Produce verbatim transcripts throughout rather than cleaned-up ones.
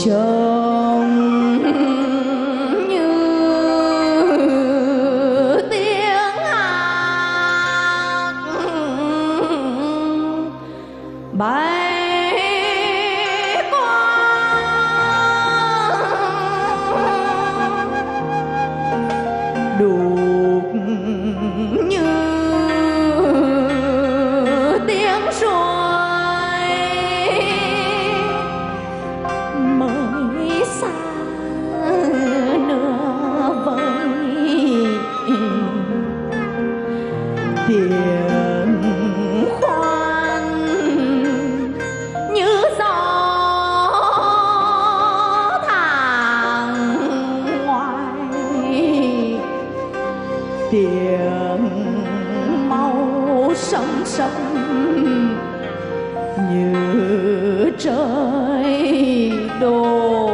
trông như tiếng hát bay qua, đục như tiếng suối mới xa nửa vời, tiếng khoan như gió tháng ngoài, tiếng máu sông sông như trời đổ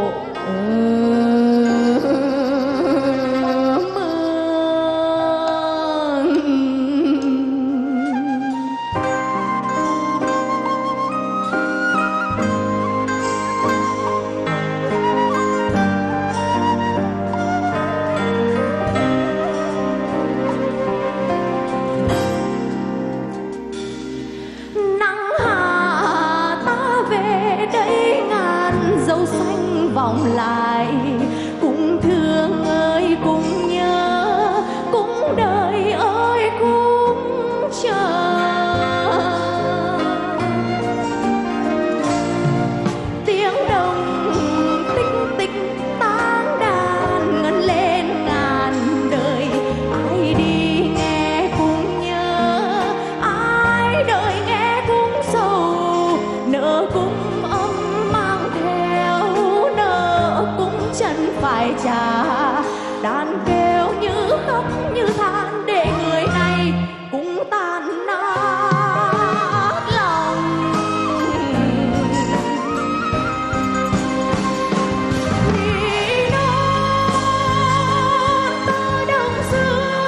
vòng lại. Cũng thương ơi cũng nhớ, cũng đợi ơi cũng chờ. Tiếng đồng tích tích tán đàn ngân lên ngàn đời. Ai đi nghe cũng nhớ, ai đợi nghe cũng sầu. Nợ cũng chân phải trả, đàn kêu như khóc như than để người này cũng tan nát lòng. Vì non tơ đông xưa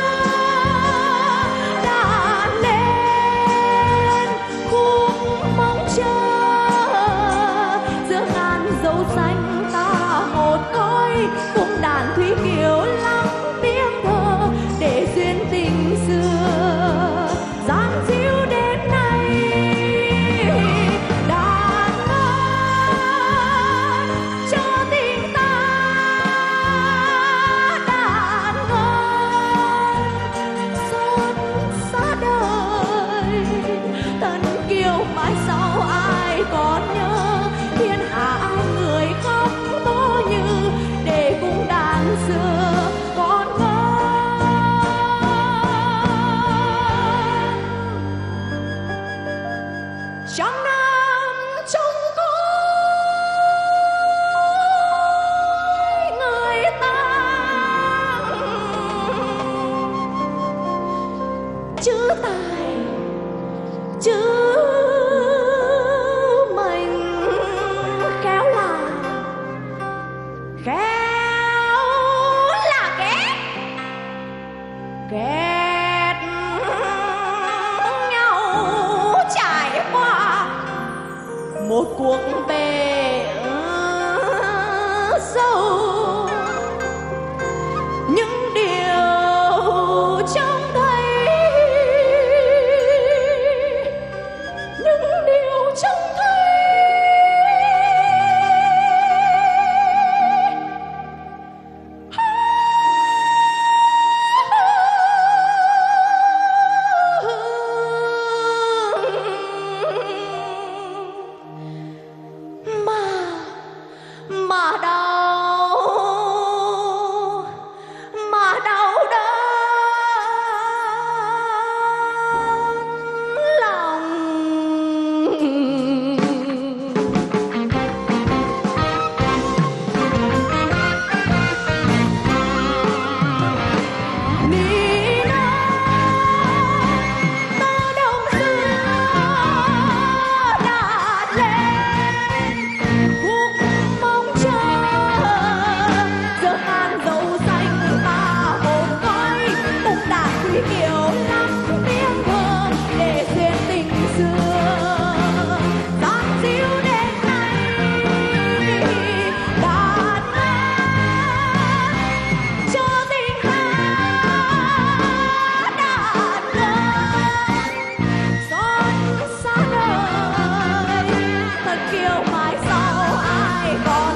đã lên khúc mong chờ, giữa ngàn dấu xanh một khói cùng đàn thủy kiều lắng tiếng thơ để duyên tình xưa gian díu đến nay. Đàn ơi cho tình ta, đàn ơi xót xa đời. Thân kiều mãi sau ai còn nhớ, thiên hạ người khóc tố như để cung đàn xưa còn ngân. Trăm năm trong cõi người ta, chữ tài chữ ghét nhau trải qua một cuộc bể sâu. Những điều trông thấy, những điều trông thấy mà đau mai sau ai còn